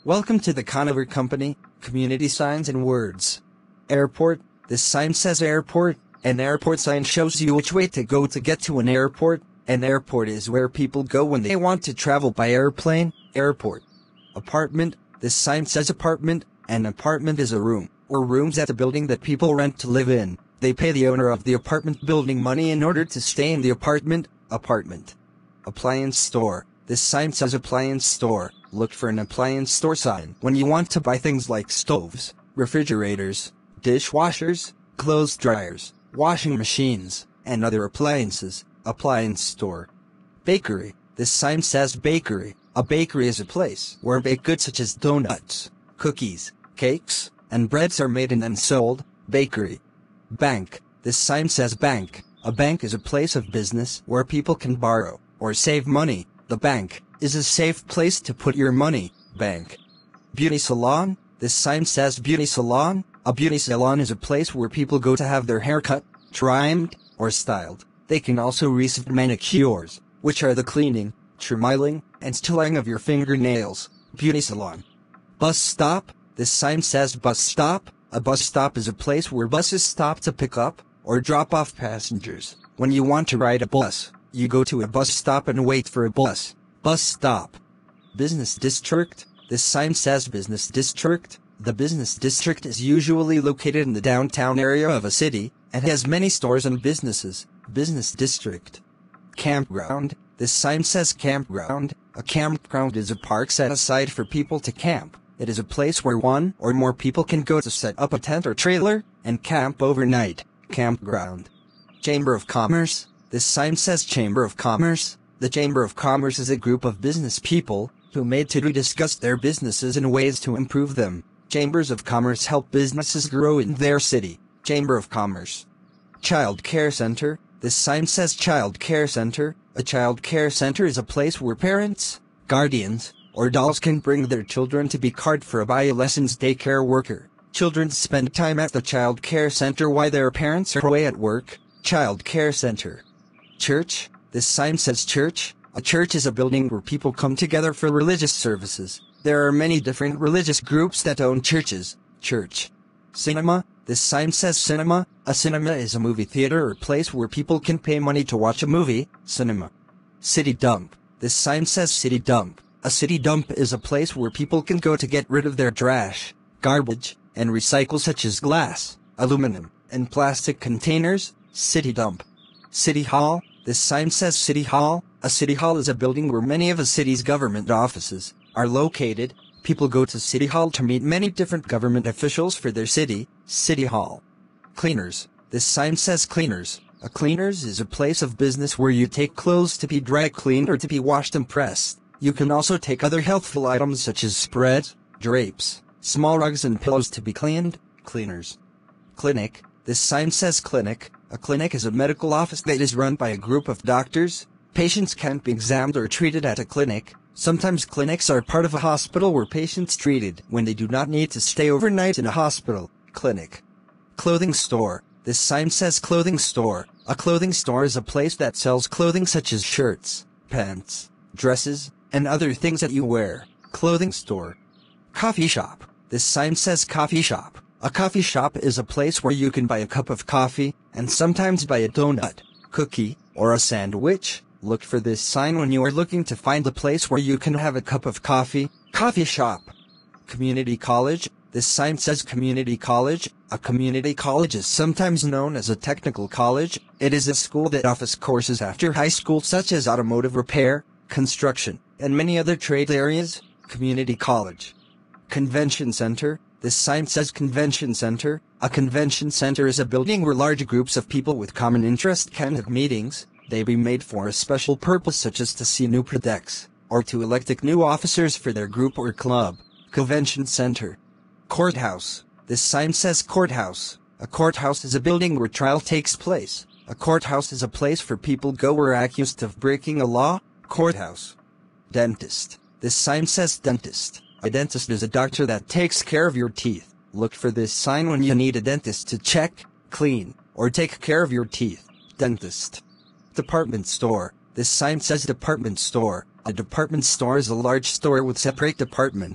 Welcome to the Conover Company, Community Signs and Words. Airport, this sign says airport. An airport sign shows you which way to go to get to an airport. An airport is where people go when they want to travel by airplane. Airport. Apartment, this sign says apartment. An apartment is a room, or rooms at a building that people rent to live in. They pay the owner of the apartment building money in order to stay in the apartment. Apartment. Appliance store, this sign says appliance store. Look for an appliance store sign when you want to buy things like stoves, refrigerators, dishwashers, clothes dryers, washing machines, and other appliances. Appliance store. Bakery. This sign says bakery. A bakery is a place where baked goods such as donuts, cookies, cakes, and breads are made and then sold. Bakery. Bank. This sign says bank. A bank is a place of business where people can borrow or save money. The bank is a safe place to put your money. Bank. Beauty salon. This sign says beauty salon. A beauty salon is a place where people go to have their hair cut, trimmed, or styled. They can also receive manicures, which are the cleaning, trimming, and styling of your fingernails. Beauty salon. Bus stop. This sign says bus stop. A bus stop is a place where buses stop to pick up or drop off passengers. When you want to ride a bus, you go to a bus stop and wait for a bus. Bus stop. Business district. This sign says business district. The business district is usually located in the downtown area of a city and has many stores and businesses. Business district. Campground. This sign says campground. A campground is a park set aside for people to camp. It is a place where one or more people can go to set up a tent or trailer and camp overnight. Campground. Chamber of Commerce. This sign says Chamber of Commerce. The Chamber of Commerce is a group of business people who made to discuss their businesses and ways to improve them. Chambers of Commerce help businesses grow in their city. Chamber of Commerce. Child Care Center. This sign says Child Care Center. A child care center is a place where parents, guardians, or adults can bring their children to be cared for by a licensed daycare worker. Children spend time at the child care center while their parents are away at work. Child Care Center. Church. This sign says church. A church is a building where people come together for religious services. There are many different religious groups that own churches. Church. Cinema. This sign says cinema. A cinema is a movie theater or place where people can pay money to watch a movie. Cinema. City dump. This sign says city dump. A city dump is a place where people can go to get rid of their trash, garbage, and recycle such as glass, aluminum, and plastic containers. City dump. City hall. This sign says city hall. A city hall is a building where many of a city's government offices are located. People go to City Hall to meet many different government officials for their city. City Hall. Cleaners. This sign says cleaners. A cleaners is a place of business where you take clothes to be dry cleaned or to be washed and pressed. You can also take other healthful items such as spreads, drapes, small rugs and pillows to be cleaned. Cleaners. Clinic. This sign says clinic. A clinic is a medical office that is run by a group of doctors. Patients can't be examined or treated at a clinic. Sometimes clinics are part of a hospital where patients treated when they do not need to stay overnight in a hospital. Clinic. Clothing store. This sign says clothing store. A clothing store is a place that sells clothing such as shirts, pants, dresses, and other things that you wear. Clothing store. Coffee shop. This sign says coffee shop. A coffee shop is a place where you can buy a cup of coffee and sometimes buy a donut, cookie, or a sandwich. Look for this sign when you are looking to find a place where you can have a cup of coffee. Coffee shop. Community college. This sign says community college. A community college is sometimes known as a technical college. It is a school that offers courses after high school such as automotive repair, construction, and many other trade areas. Community college. Convention center. This sign says convention center. A convention center is a building where large groups of people with common interest can have meetings. They be made for a special purpose such as to see new products, or to elect new officers for their group or club. Convention center. Courthouse. This sign says courthouse. A courthouse is a building where trial takes place. A courthouse is a place for people go who are accused of breaking a law. Courthouse. Dentist. This sign says dentist. A dentist is a doctor that takes care of your teeth. Look for this sign when you need a dentist to check, clean, or take care of your teeth. Dentist. Department store. This sign says department store. A department store is a large store with separate departments,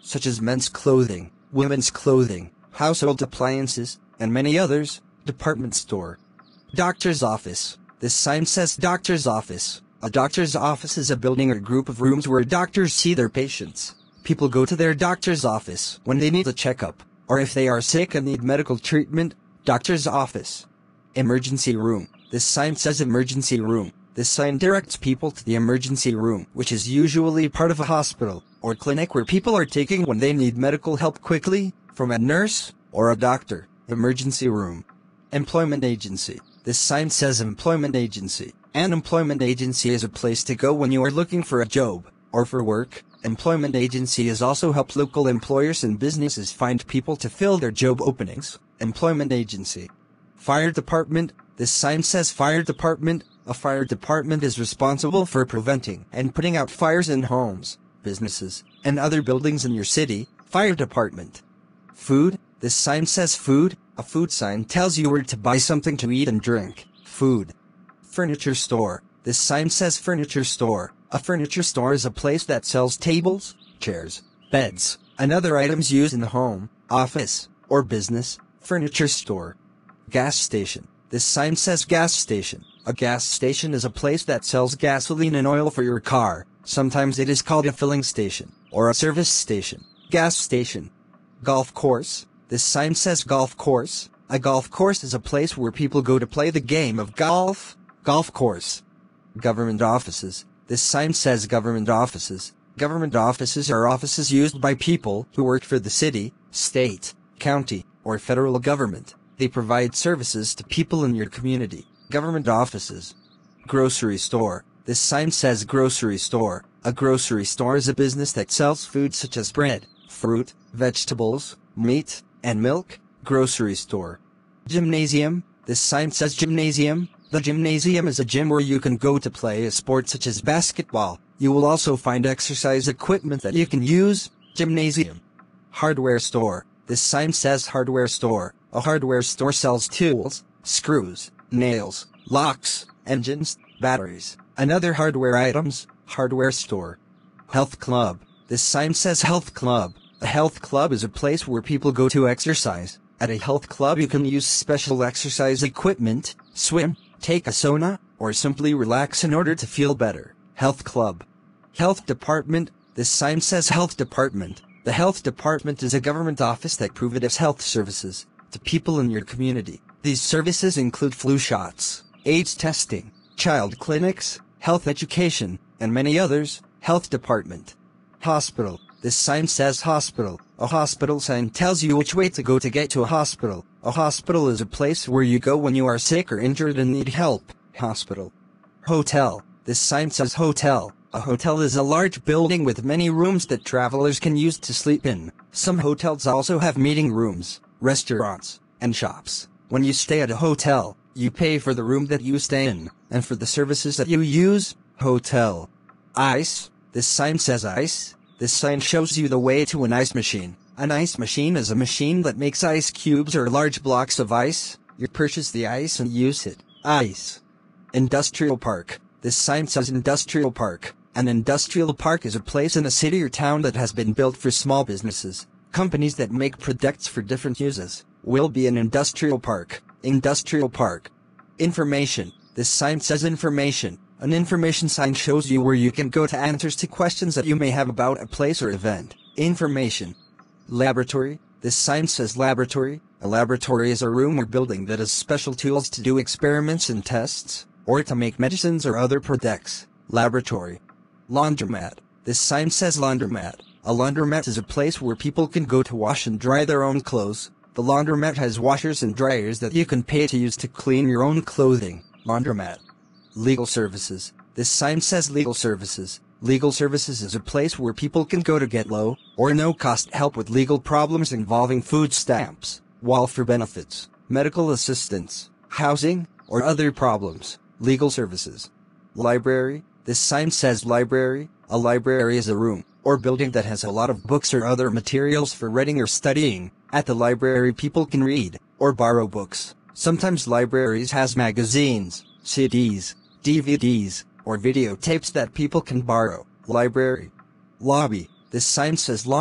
such as men's clothing, women's clothing, household appliances, and many others. Department store. Doctor's office. This sign says doctor's office. A doctor's office is a building or group of rooms where doctors see their patients. People go to their doctor's office when they need a checkup, or if they are sick and need medical treatment. Doctor's office. Emergency room. This sign says emergency room. This sign directs people to the emergency room, which is usually part of a hospital or clinic where people are taken when they need medical help quickly from a nurse or a doctor. Emergency room. Employment agency. This sign says employment agency. An employment agency is a place to go when you are looking for a job or for work. Employment agency is also help local employers and businesses find people to fill their job openings. Employment agency. Fire department. This sign says fire department. A fire department is responsible for preventing and putting out fires in homes, businesses, and other buildings in your city. Fire department. Food. This sign says food. A food sign tells you where to buy something to eat and drink. Food. Furniture store. This sign says furniture store. A furniture store is a place that sells tables, chairs, beds, and other items used in the home, office, or business. Furniture store. Gas station. This sign says gas station. A gas station is a place that sells gasoline and oil for your car. Sometimes it is called a filling station, or a service station. Gas station. Golf course. This sign says golf course. A golf course is a place where people go to play the game of golf. Golf course. Government offices. This sign says government offices. Government offices are offices used by people who work for the city, state, county, or federal government. They provide services to people in your community. Government offices. Grocery store. This sign says grocery store. A grocery store is a business that sells food such as bread, fruit, vegetables, meat, and milk. Grocery store. Gymnasium. This sign says gymnasium. The gymnasium is a gym where you can go to play a sport such as basketball. You will also find exercise equipment that you can use. Gymnasium. Hardware store. This sign says hardware store. A hardware store sells tools, screws, nails, locks, engines, batteries, and other hardware items. Hardware store. Health club. This sign says health club. A health club is a place where people go to exercise. At a health club you can use special exercise equipment, swim, take a sauna, or simply relax in order to feel better. Health club. Health department. This sign says health department. The health department is a government office that provides health services to people in your community. These services include flu shots, AIDS testing, child clinics, health education, and many others. Health department. Hospital. This sign says hospital. A hospital sign tells you which way to go to get to a hospital. A hospital is a place where you go when you are sick or injured and need help. Hospital. Hotel. This sign says hotel. A hotel is a large building with many rooms that travelers can use to sleep in. Some hotels also have meeting rooms, restaurants, and shops. When you stay at a hotel, you pay for the room that you stay in, and for the services that you use. Hotel. Ice. This sign says ice. This sign shows you the way to an ice machine. An ice machine is a machine that makes ice cubes or large blocks of ice. You purchase the ice and use it. Ice. Industrial park. This sign says industrial park. An industrial park is a place in a city or town that has been built for small businesses. Companies that make products for different uses will be an industrial park. Industrial park. Information. This sign says information. An information sign shows you where you can go to answers to questions that you may have about a place or event. Information. Laboratory. This sign says laboratory. A laboratory is a room or building that has special tools to do experiments and tests, or to make medicines or other products. Laboratory. Laundromat. This sign says laundromat. A laundromat is a place where people can go to wash and dry their own clothes. The laundromat has washers and dryers that you can pay to use to clean your own clothing. Laundromat. Legal services. This sign says legal services. Legal services is a place where people can go to get low or no-cost help with legal problems involving food stamps, welfare benefits, medical assistance, housing, or other problems. Legal services. Library. This sign says library. A library is a room or building that has a lot of books or other materials for reading or studying. At the library people can read or borrow books. Sometimes libraries has magazines, CDs, DVDs, or videotapes that people can borrow. Library. Lobby. This sign says lobby.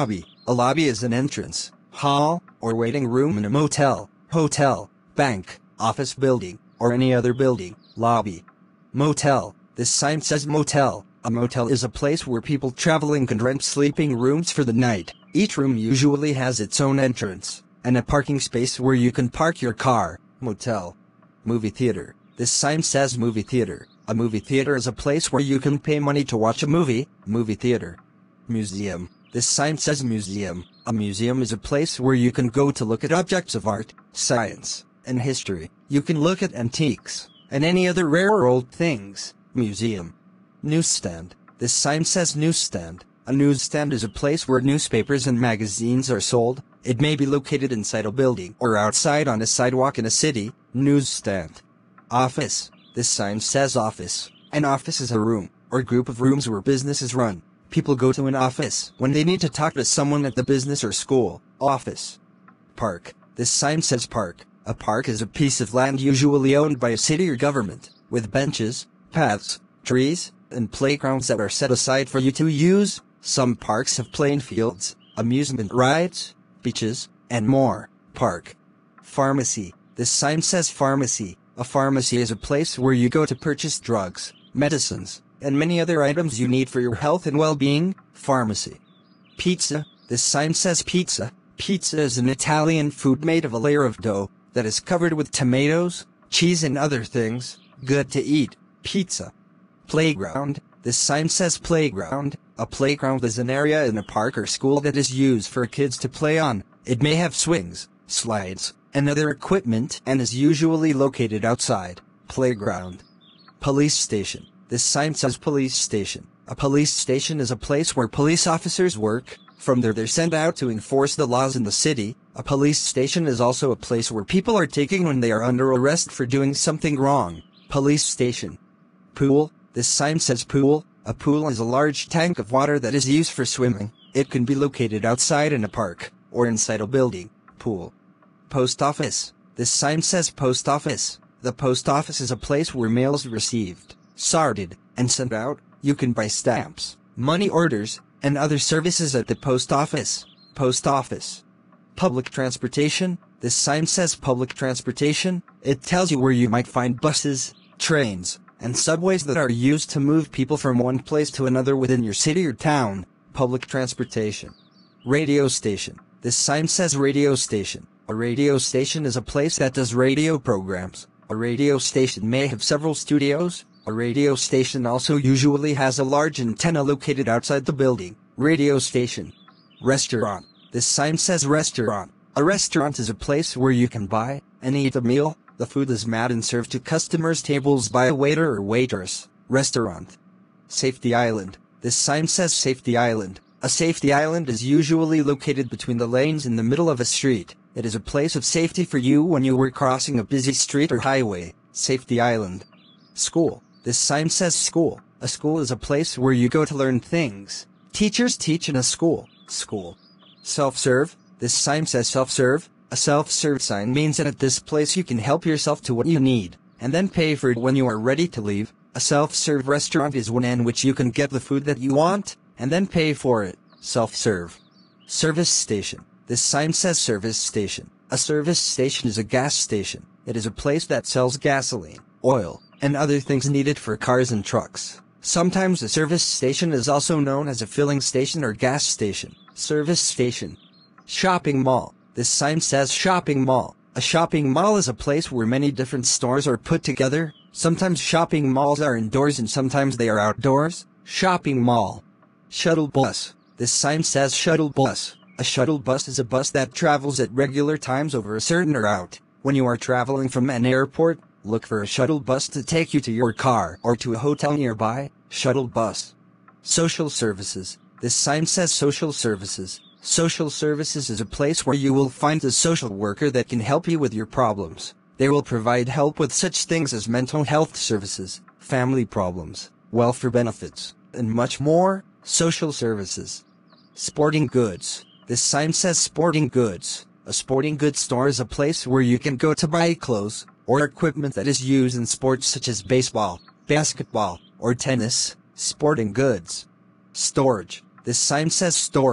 A lobby is an entrance, hall, or waiting room in a motel, hotel, bank, office building, or any other building. Lobby. Motel. This sign says motel. A motel is a place where people traveling can rent sleeping rooms for the night. Each room usually has its own entrance, and a parking space where you can park your car. Motel. Movie theater. This sign says movie theater. A movie theater is a place where you can pay money to watch a movie. Movie theater. Museum. This sign says museum. A museum is a place where you can go to look at objects of art, science, and history. You can look at antiques, and any other rare or old things. Museum. Newsstand. This sign says newsstand. A newsstand is a place where newspapers and magazines are sold. It may be located inside a building or outside on a sidewalk in a city. Newsstand. Office. This sign says office. An office is a room, or group of rooms where business is run. People go to an office when they need to talk to someone at the business or school. Office. Park. This sign says park. A park is a piece of land usually owned by a city or government, with benches, paths, trees, and playgrounds that are set aside for you to use. Some parks have playing fields, amusement rides, beaches, and more. Park. Pharmacy. This sign says pharmacy. A pharmacy is a place where you go to purchase drugs, medicines, and many other items you need for your health and well-being. Pharmacy. Pizza. This sign says pizza. Pizza is an Italian food made of a layer of dough that is covered with tomatoes, cheese, and other things. Good to eat. Pizza. Playground. This sign says playground. A playground is an area in a park or school that is used for kids to play on. It may have swings, slides, and other equipment and is usually located outside. Playground. Police station. This sign says police station. A police station is a place where police officers work. From there they're sent out to enforce the laws in the city. A police station is also a place where people are taken when they are under arrest for doing something wrong. Police station. Pool. This sign says pool. A pool is a large tank of water that is used for swimming. It can be located outside in a park, or inside a building. Pool. Post office. This sign says post office. The post office is a place where mail is received, sorted, and sent out. You can buy stamps, money orders, and other services at the post office. Post office. Public transportation. This sign says public transportation. It tells you where you might find buses, trains, and subways that are used to move people from one place to another within your city or town. Public transportation. Radio station. This sign says radio station. A radio station is a place that does radio programs. A radio station may have several studios. A radio station also usually has a large antenna located outside the building. Radio station. Restaurant. This sign says restaurant. A restaurant is a place where you can buy and eat a meal. The food is made and served to customers' tables by a waiter or waitress. Restaurant. Safety island. This sign says safety island. A safety island is usually located between the lanes in the middle of a street. It is a place of safety for you when you were crossing a busy street or highway. Safety island. School. This sign says school. A school is a place where you go to learn things. Teachers teach in a school. School. Self-serve. This sign says self-serve. A self-serve sign means that at this place you can help yourself to what you need, and then pay for it when you are ready to leave. A self-serve restaurant is one in which you can get the food that you want, and then pay for it. Self-serve. Service station. This sign says service station. A service station is a gas station. It is a place that sells gasoline, oil, and other things needed for cars and trucks. Sometimes a service station is also known as a filling station or gas station. Service station. Shopping mall. This sign says shopping mall. A shopping mall is a place where many different stores are put together. Sometimes shopping malls are indoors and sometimes they are outdoors. Shopping mall. Shuttle bus. This sign says shuttle bus. A shuttle bus is a bus that travels at regular times over a certain route. When you are traveling from an airport, look for a shuttle bus to take you to your car or to a hotel nearby. Shuttle bus. Social services. This sign says social services. Social services is a place where you will find a social worker that can help you with your problems. They will provide help with such things as mental health services, family problems, welfare benefits, and much more. Social services. Sporting goods. This sign says sporting goods. A sporting goods store is a place where you can go to buy clothes or equipment that is used in sports such as baseball, basketball, or tennis. Sporting goods. Storage. This sign says storage.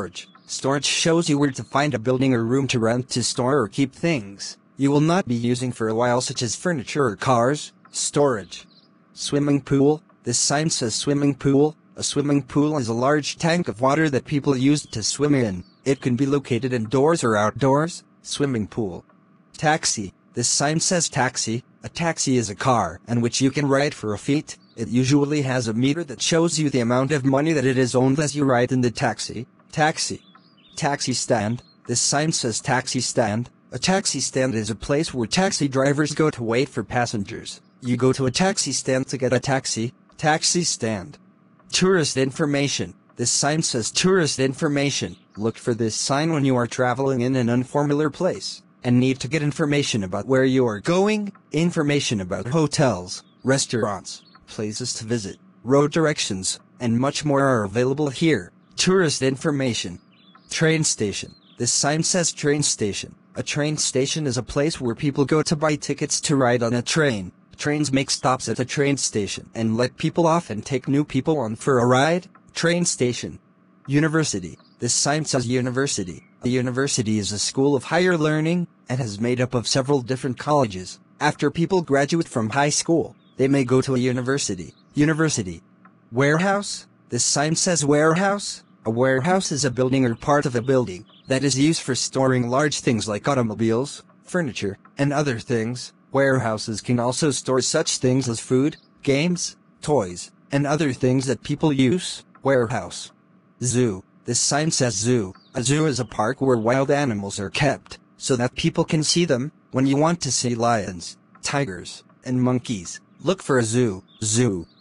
Storage shows you where to find a building or room to rent to store or keep things you will not be using for a while, such as furniture or cars. Storage. Swimming pool. This sign says swimming pool. A swimming pool is a large tank of water that people use to swim in. It can be located indoors or outdoors. Swimming pool. Taxi. This sign says taxi. A taxi is a car in which you can ride for a fee. It usually has a meter that shows you the amount of money that it is owned as you ride in the taxi. Taxi. Taxi stand. This sign says taxi stand. A taxi stand is a place where taxi drivers go to wait for passengers. You go to a taxi stand to get a taxi. Taxi stand. Tourist information. This sign says tourist information. Look for this sign when you are traveling in an unfamiliar place and need to get information about where you are going, information about hotels, restaurants, places to visit, road directions, and much more are available here. Tourist information. Train station. This sign says train station. A train station is a place where people go to buy tickets to ride on a train. Trains make stops at a train station and let people off and take new people on for a ride. Train station. University. This sign says university. A university is a school of higher learning and is made up of several different colleges. After people graduate from high school, they may go to a university. University. Warehouse. This sign says warehouse. A warehouse is a building or part of a building that is used for storing large things like automobiles, furniture, and other things. Warehouses can also store such things as food, games, toys, and other things that people use. Warehouse. Zoo. This sign says zoo. A zoo is a park where wild animals are kept, so that people can see them. When you want to see lions, tigers, and monkeys, look for a zoo. Zoo.